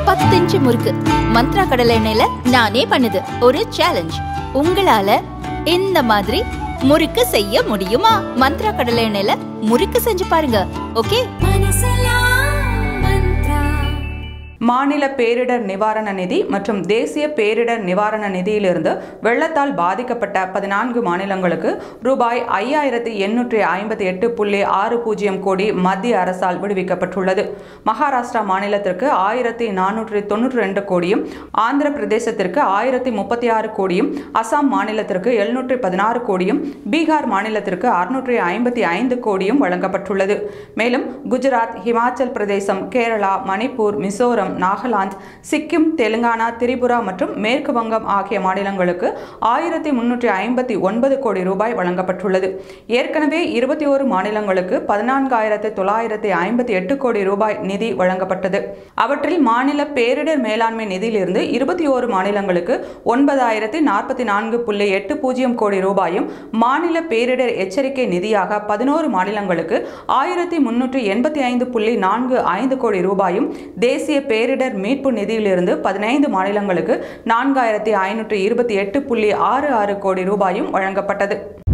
10 inch முறுக்கு மந்த்ரா கடலை எண்ணெயில நானே பண்ணுது. ஒரு சேலஞ்ச். உங்களால இந்த மாதிரி முறுக்கு செய்ய முடியுமா? மந்த்ரா கடலை எண்ணெயில முறுக்கு செஞ்சு பாருங்க. ஓகே. மாநில பேரிடர் நிவாரண நிதி மற்றும் தேசிய பேரிடர் நிவாரண நிதியிலிருந்து வெள்ளத்தால் பாதிக்கப்பட்ட 14 மாநிலங்களுக்கு ரூபாய் 5858.60 கோடி மத்திய அரசால் விடுவிக்கப்பட்டுள்ளது. மகாராஷ்டிரா மாநிலத்திற்கு 1492 கோடியும், ஆந்திர பிரதேசத்திற்கு 1036 கோடியும், அசாம் மாநிலத்திற்கு 716 கோடியும், பீகார் மாநிலத்திற்கு 655 கோடியும் வழங்கப்பட்டுள்ளது. மேலும் குஜராத், ஹிமாச்சல் பிரதேசம், கேரளா, மணிப்பூர், மிசோரம், நாகாலாந்து, சிக்கிம், தெலுங்கானா, திரிபுரா மற்றும் மேற்கு வங்கம் ஆகிய மாநிலங்களுக்கு 1359 கோடி ரூபாய் வழங்கப்பட்டுள்ளது. ஏற்கனவே 21 மாநிலங்களுக்கு 14,958 கோடி ரூபாய் நிதி வழங்கப்பட்டது. அவற்றில் மாநில பேரிடர் மேலாண்மை நிதியிலிருந்து 21 மாநிலங்களுக்கு 9,044.80 கோடி ரூபாயும், மாநில பேரிடர் எச்சரிக்கை நிதியாக 11 மாநிலங்களுக்கு 1,385.45 கோடி ரூபாயும், தேசிய பேரிடர் மீட்பு நிதியிலிருந்து 15 மாநிலங்களுக்கு 4,528.66 கோடி ரூபாயும் வழங்கப்பட்டது.